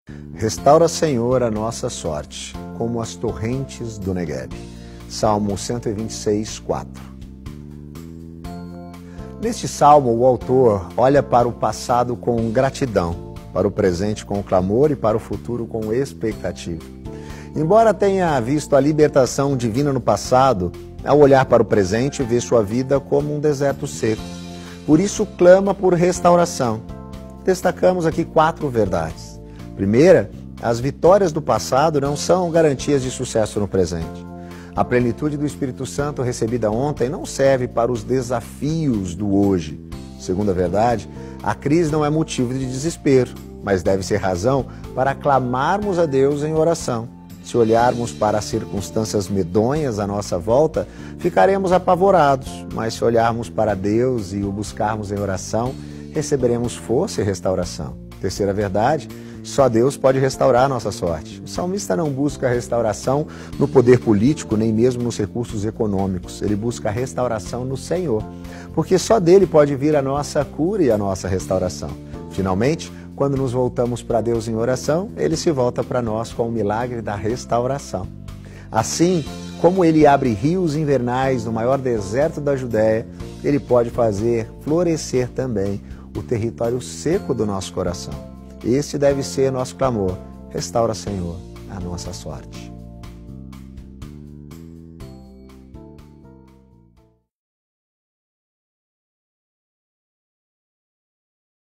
Restaura, Senhor, a nossa sorte, como as torrentes do Negueb. Salmo 126, 4. Neste salmo, o autor olha para o passado com gratidão, para o presente com clamor e para o futuro com expectativa. Embora tenha visto a libertação divina no passado, ao olhar para o presente, vê sua vida como um deserto seco. Por isso, clama por restauração. Destacamos aqui 4 verdades. Primeira, as vitórias do passado não são garantias de sucesso no presente. A plenitude do Espírito Santo recebida ontem não serve para os desafios do hoje. Segunda verdade, a crise não é motivo de desespero, mas deve ser razão para clamarmos a Deus em oração. Se olharmos para as circunstâncias medonhas à nossa volta, ficaremos apavorados, mas se olharmos para Deus e o buscarmos em oração, receberemos força e restauração. Terceira verdade, só Deus pode restaurar a nossa sorte. O salmista não busca restauração no poder político, nem mesmo nos recursos econômicos. Ele busca a restauração no Senhor, porque só dele pode vir a nossa cura e a nossa restauração. Finalmente, quando nos voltamos para Deus em oração, Ele se volta para nós com o milagre da restauração. Assim, como Ele abre rios invernais no maior deserto da Judéia, Ele pode fazer florescer também o território seco do nosso coração. Este deve ser nosso clamor. Restaura, Senhor, a nossa sorte.